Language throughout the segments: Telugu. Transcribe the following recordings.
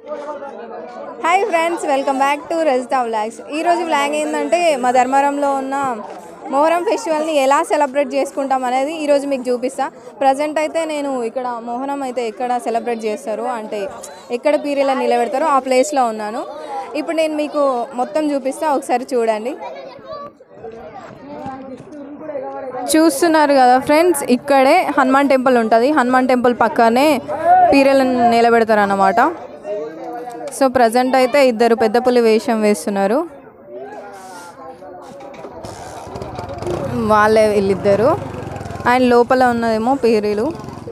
Hi friends, welcome back to Rajitha vlogs. ఈరోజు వ్లాగ్ ఏంటంటే మా ధర్మవరంలో ఉన్న మొహరం ఫెస్టివల్ని ఎలా సెలబ్రేట్ చేసుకుంటాం అనేది ఈరోజు మీకు చూపిస్తా. ప్రజెంట్ అయితే నేను ఇక్కడ మొహరం అయితే ఎక్కడ సెలబ్రేట్ చేస్తారో అంటే ఎక్కడ పీరీలను నిలబెడతారో ఆ ప్లేస్లో ఉన్నాను. ఇప్పుడు నేను మీకు మొత్తం చూపిస్తా, ఒకసారి చూడండి. చూస్తున్నారు కదా ఫ్రెండ్స్, ఇక్కడే హనుమాన్ టెంపుల్ ఉంటుంది. హనుమాన్ టెంపుల్ పక్కనే పీరీలను నిలబెడతారు అన్నమాట. సో ప్రజెంట్ అయితే ఇద్దరు పెద్ద పులి వేషం వేస్తున్నారు, వాళ్ళే వీళ్ళిద్దరు. అండ్ లోపల ఉన్నదేమో పీరీలు.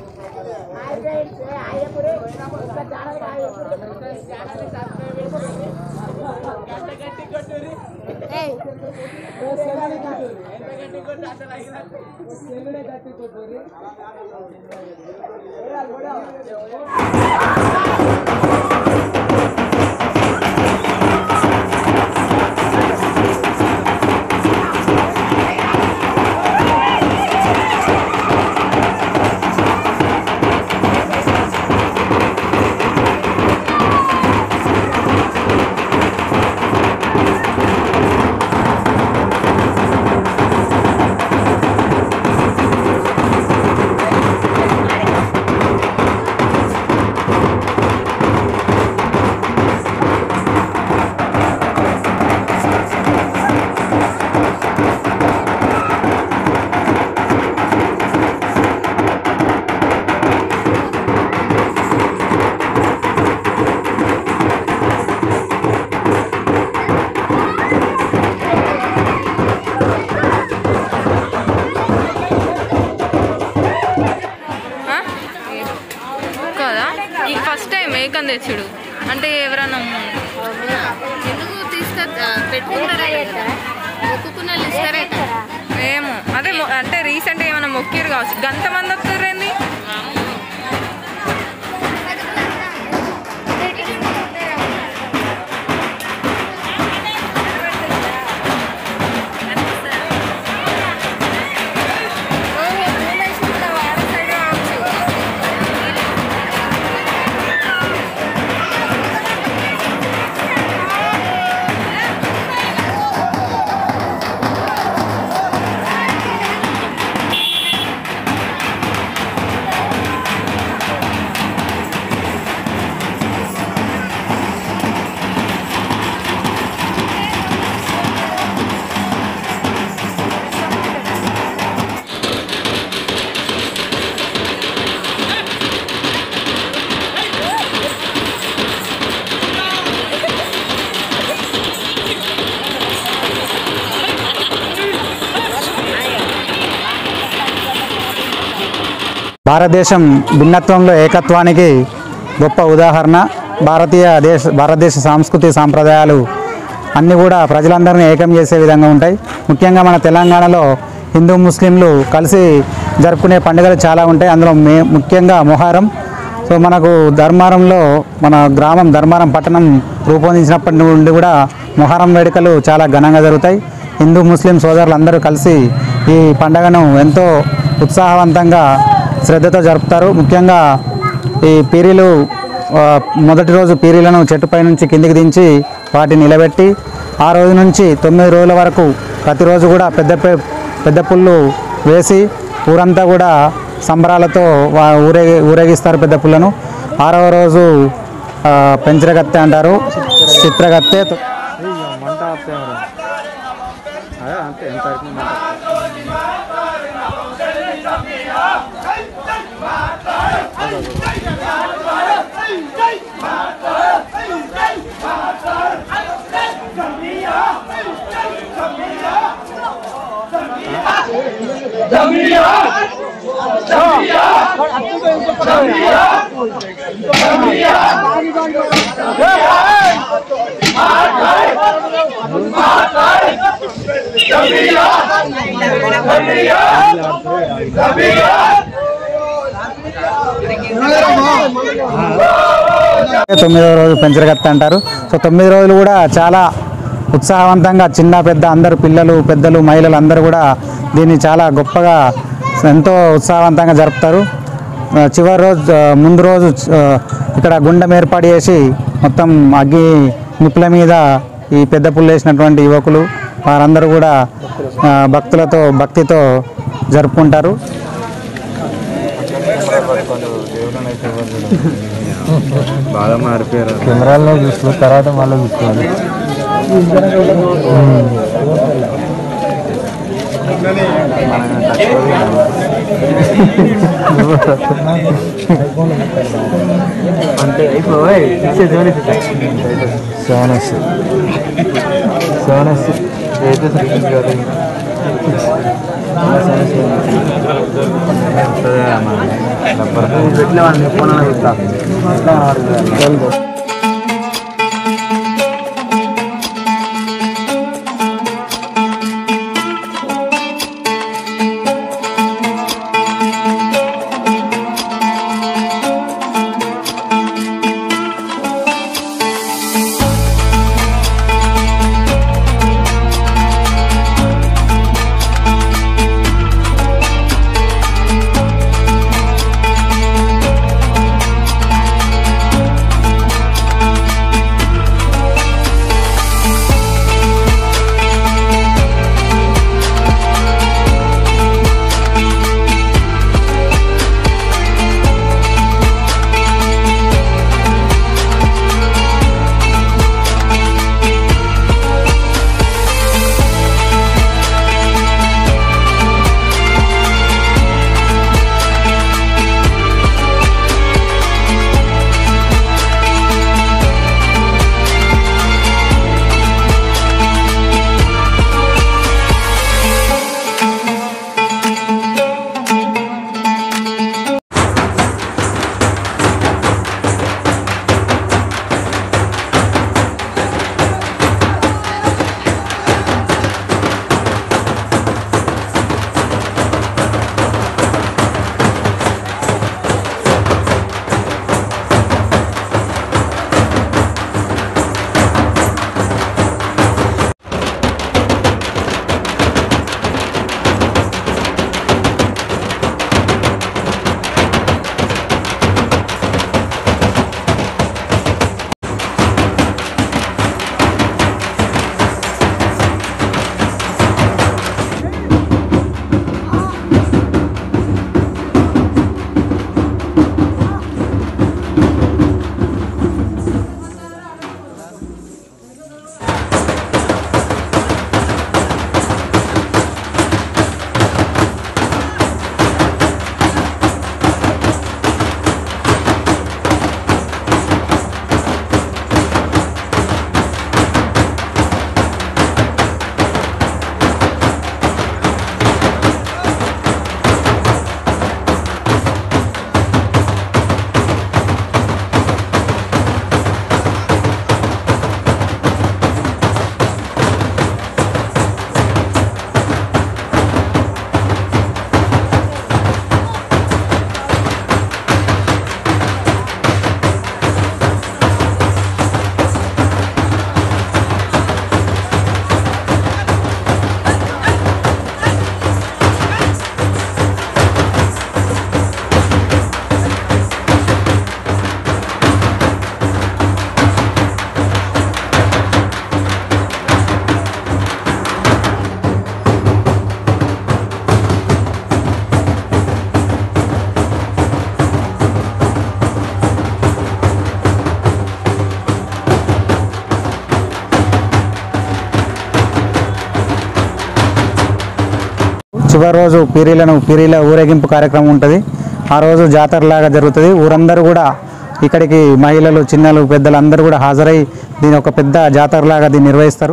ఫస్ట్ టైం మేకన్ తెచ్చుడు అంటే ఎవరన్నా ఎందుకు పెట్టుకుంటారా ఏమో అదే అంటే రీసెంట్గా ఏమైనా మొక్కిరు కావచ్చు. గంతమంది వస్తారండి. భారతదేశం భిన్నత్వంలో ఏకత్వానికి గొప్ప ఉదాహరణ. భారతదేశ సంస్కృతి సాంప్రదాయాలు అన్నీ కూడా ప్రజలందరినీ ఏకం చేసే విధంగా ఉంటాయి. ముఖ్యంగా మన తెలంగాణలో హిందూ ముస్లింలు కలిసి జరుపుకునే పండుగలు చాలా ఉంటాయి. అందులో ముఖ్యంగా మొహరం. సో మనకు ధర్మారంలో మన గ్రామం ధర్మారం పట్టణం రూపొందించినప్పటి నుండి కూడా మొహరం వేడుకలు చాలా ఘనంగా జరుగుతాయి. హిందూ ముస్లిం సోదరులందరూ కలిసి ఈ పండుగను ఎంతో ఉత్సాహవంతంగా శ్రద్ధతో జరుపుతారు. ముఖ్యంగా ఈ పీరీలు మొదటి రోజు పీరీలను చెట్టుపై నుంచి కిందికి దించి వాటిని నిలబెట్టి ఆ రోజు నుంచి 9 రోజుల వరకు ప్రతిరోజు కూడా పెద్ద పుల్లు వేసి ఊరంతా కూడా సంబరాలతో ఊరేగిస్తారు పెద్ద పుల్లను. 6వ రోజు పెంచరగత్తె అంటారు, చిత్రగత్తె. తొమ్మిదవ రోజు పెంచరగత్త అంటారు. సో 9 రోజులు కూడా చాలా ఉత్సాహవంతంగా చిన్న పెద్ద అందరూ పిల్లలు పెద్దలు మహిళలు అందరూ కూడా దీన్ని చాలా గొప్పగా ఎంతో ఉత్సాహవంతంగా జరుపుతారు. చివరి రోజు ముందు రోజు ఇక్కడ గుండం ఏర్పాటు చేసి మొత్తం అగ్గి నిప్పుల మీద ఈ పెద్ద పుల్లు వేసినటువంటి యువకులు వారందరూ కూడా భక్తితో జరుపుకుంటారు. బాగా మారిపోయారు. కెమెరాల్లో చూసుకున్న తర్వాత మళ్ళీ చూసుకోవాలి. అంటే సోనస్ అయితే ఫోన్ చూస్తా. చివరి రోజు పీరీల ఊరేగింపు కార్యక్రమం ఉంటుంది. ఆ రోజు జాతరలాగా జరుగుతుంది. ఊరందరూ కూడా ఇక్కడికి మహిళలు, చిన్నలు, పెద్దలు అందరూ కూడా హాజరై దీని ఒక పెద్ద జాతరలాగా దీన్ని నిర్వహిస్తారు.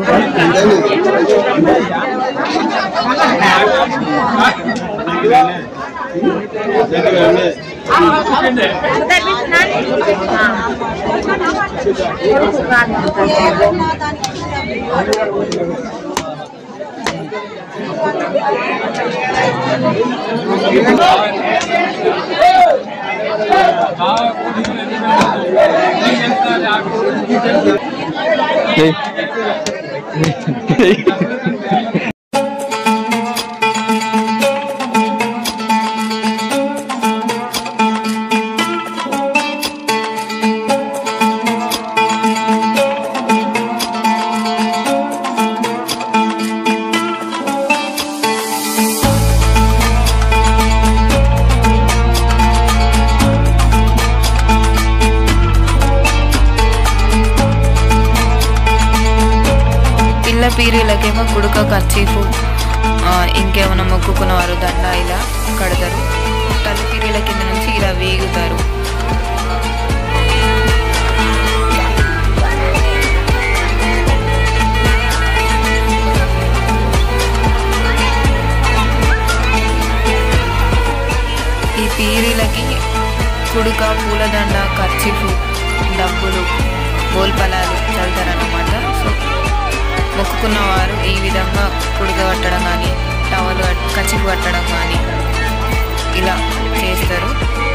పీరీలకేమో కుడుక కర్చీఫు ఇంకేమైనా మొక్కుకున్న వారు దండ ఇలా కడతారు. తల్లి పీరీల కింద నుంచి ఇలా వేగుతారు. ఈ పీరీలకి కుడుక, పూలదండ, కర్చీఫు, డబ్బులు, బోల్పలాలు చల్లుతారన్నమాట. సో మొక్కుకున్న వారు ఈ విధంగా కుడుక కట్టడం కానీ, టవల్ కర్చీఫు కట్టడం కానీ ఇలా చేస్తారు.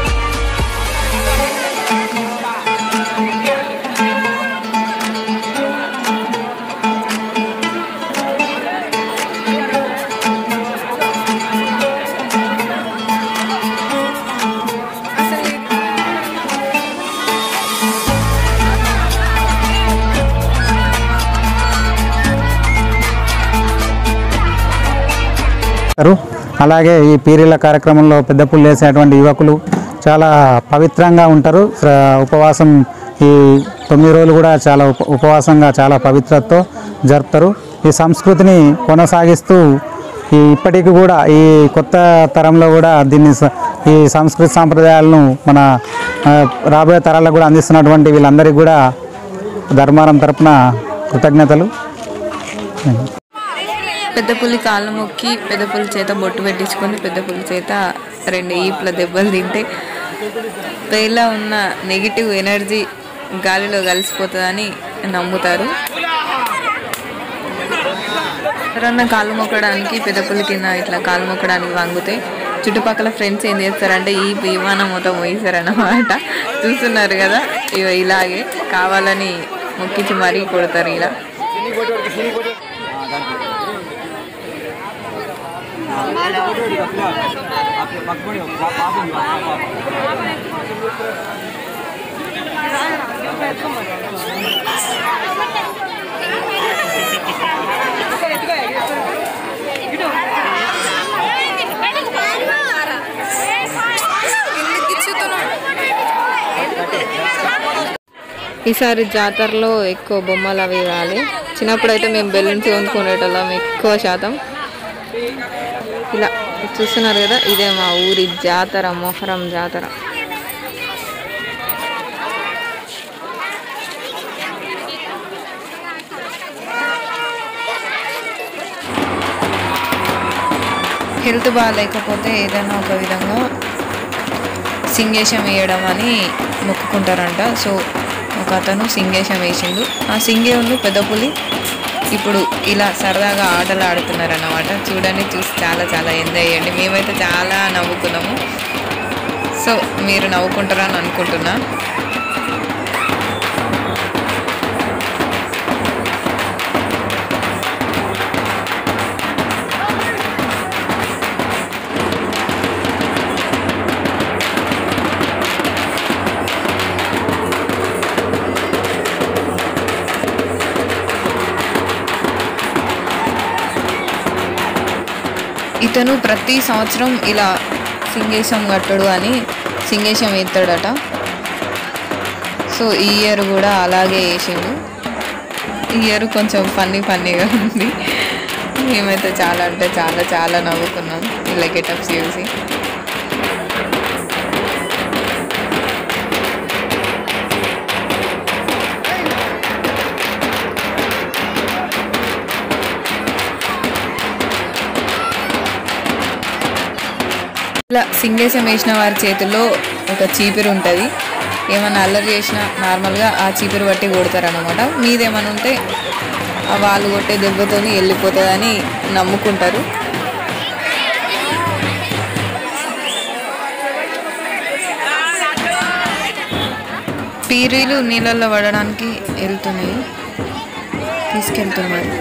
అలాగే ఈ పీరీల కార్యక్రమంలో పెద్ద పుల్లు వేసేటువంటి యువకులు చాలా పవిత్రంగా ఉంటారు. ఉపవాసం ఈ 9 రోజులు కూడా చాలా ఉపవాసంగా చాలా పవిత్రతతో జరుపుతారు. ఈ సంస్కృతిని కొనసాగిస్తూ ఇప్పటికీ కూడా ఈ కొత్త తరంలో కూడా దీన్ని ఈ సంస్కృతి సాంప్రదాయాలను మన రాబోయే తరాలకు కూడా అందిస్తున్నటువంటి వీళ్ళందరికీ కూడా ధర్మారం తరపున కృతజ్ఞతలు. పెద్ద పులి కాళ్ళు మొక్కి పెద్ద పులి చేత బొట్టు పెట్టించుకొని పెద్ద పులి చేత 2 ఈపుల దెబ్బలు తింటే పేర్లో ఉన్న నెగిటివ్ ఎనర్జీ గాలిలో కలిసిపోతుందని నమ్ముతారు. ఎవరన్నా కాళ్ళు మొక్కడానికి పెద్ద పులి కింద ఇట్లా కాళ్ళు మొక్కడానికి వంగితే చుట్టుపక్కల ఫ్రెండ్స్ ఏం చేస్తారంటే ఈ విమానం మొత్తం మోయిస్తారన్నమాట. చూస్తున్నారు కదా, ఇలాగే కావాలని మొక్కించి మరీ కొడతారు ఇలా. ఈసారి జాతరలో ఎక్కువ బొమ్మలు అవి ఇవ్వాలి. చిన్నప్పుడైతే మేము బెలూన్స్ కొనుక్కునేటోళ్ళం ఎక్కువ శాతం. ఇలా చూస్తున్నారు కదా, ఇదే మా ఊరి జాతర, మొహరం జాతర. హెల్త్ బాగాలేకపోతే ఏదైనా ఒక విధంగా సింగేశం వేయడం అని మొక్కుకుంటారంట. సో ఒక అతను సింగేశం వేసిండు. ఆ సింగే ఉన్న పెద్ద పులి ఇప్పుడు ఇలా సరదాగా ఆటలు ఆడుతున్నారు అన్నమాట. చూడండి, చూసి చాలా చాలా ఎంజాయ్ చేయండి. మేమైతే చాలా నవ్వుకున్నాము. సో మీరు నవ్వుకుంటారని అనుకుంటున్నా. ఇతను ప్రతి సంవత్సరం ఇలా సింగేశం కట్టడు అని సింగేశం ఎత్తాడట. సో ఈ ఇయర్ కూడా అలాగే వేసిండు. ఈ ఇయర్ కొంచెం ఫన్నీగా ఉంది. మేమైతే చాలా అంటే చాలా చాలా నవ్వుకున్నాం ఇలా గెటప్స్ చూసి. ఇలా సింగేశం వేసిన వారి చేతుల్లో ఒక చీపిరి ఉంటుంది. ఏమన్నా అల్లరి చేసినా నార్మల్గా ఆ చీపిరి బట్టి కొడతారనమాట. మీదేమన్నా ఉంటే ఆ వాళ్ళు కొట్టే దెబ్బతో వెళ్ళిపోతుందని నమ్ముకుంటారు. పీరీలు నీళ్ళల్లో పడడానికి వెళ్తున్నాయి, తీసుకెళ్తున్నారు.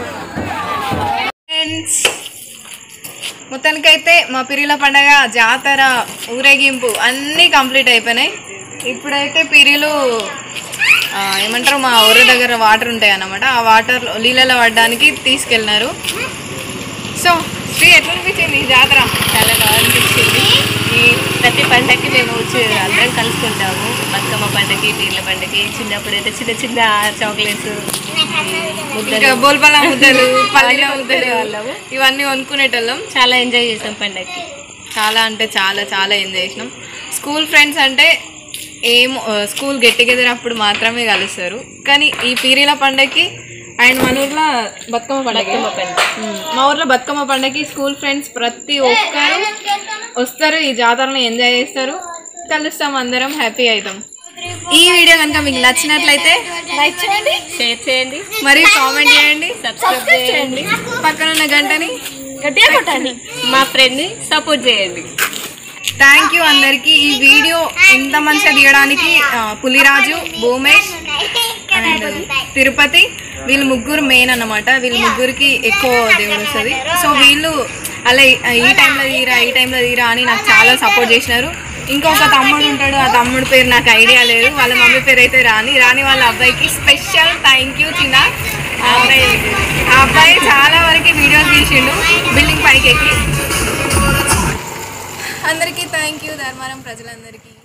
మొత్తానికైతే మా పీరీల పండగ, జాతర, ఊరేగింపు అన్నీ కంప్లీట్ అయిపోయినాయి. ఇప్పుడైతే పీరీలు ఏమంటారు, మా ఊరి దగ్గర వాటర్ ఉంటాయి అన్నమాట. ఆ వాటర్ నీళ్ళలో పడడానికి తీసుకెళ్ళినారు. సో శ్రీ ఎట్లా అనిపించింది ఈ జాతర? చాలా బాగా అనిపించింది. ఈ ప్రతి పండగకి మేము వచ్చి అందరం కలుసుకుంటాము. బతుకమ్మ పండుగకి పీర్ల పండుగకి చిన్నప్పుడు అయితే చిన్న చిన్న చాక్లెట్స్ ఇంకా బోల్పల ముద్దలు పల్లీల ముద్దలు ఇవన్నీ కొనుక్కునేటోళ్ళం. చాలా ఎంజాయ్ చేసాం పండగకి. చాలా అంటే చాలా చాలా ఎంజాయ్ చేసినాం. స్కూల్ ఫ్రెండ్స్ అంటే ఏమో స్కూల్ గెట్ టుగెదర్ అప్పుడు మాత్రమే కలుస్తారు. కానీ ఈ పీరీల పండగకి అండ్ మన ఊర్లో బతుకమ్మ పండుగ, మా ఊర్లో బతుకమ్మ పండుగకి స్కూల్ ఫ్రెండ్స్ ప్రతి ఒక్కరు వస్తారు, ఈ జాతరని ఎంజాయ్ చేస్తారు, కలుస్తాం, అందరం హ్యాపీ అవుతాం. ఈ వీడియో కనుక మీకు నచ్చినట్లయితే లైక్ చేయండి, షేర్ చేయండి, మరియు కామెంట్ చేయండి, సబ్స్క్రైబ్ చేయండి, పక్కన ఉన్న గంటని గట్టిగా కొట్టండి, మా ఫ్రెండ్ని సపోర్ట్ చేయండి. థ్యాంక్ యూ అందరికీ. ఈ వీడియో ఇంత మంచిగా తీయడానికి పులిరాజు, భూమేష్ అండ్ తిరుపతి వీళ్ళు ముగ్గురు మెయిన్ అన్నమాట. వీళ్ళ ముగ్గురికి ఎక్కువ దేవుడు వస్తుంది. సో వీళ్ళు అలా ఈ టైంలో తీరా అని నాకు చాలా సపోర్ట్ చేసినారు. ఇంకొక తమ్ముడు ఉంటాడు, ఆ తమ్ముడు పేరు నాకు ఐడియా లేదు, వాళ్ళ మమ్మీ పేరు అయితే రాని వాళ్ళ అబ్బాయికి స్పెషల్ థ్యాంక్ యూ చిన్న. ఆ అబ్బాయి చాలా వరకు వీడియోస్ తీసిండు బిల్డింగ్ పైకి ఎక్కి. అందరికీ థ్యాంక్ యూ, ధర్మారం ప్రజలందరికీ.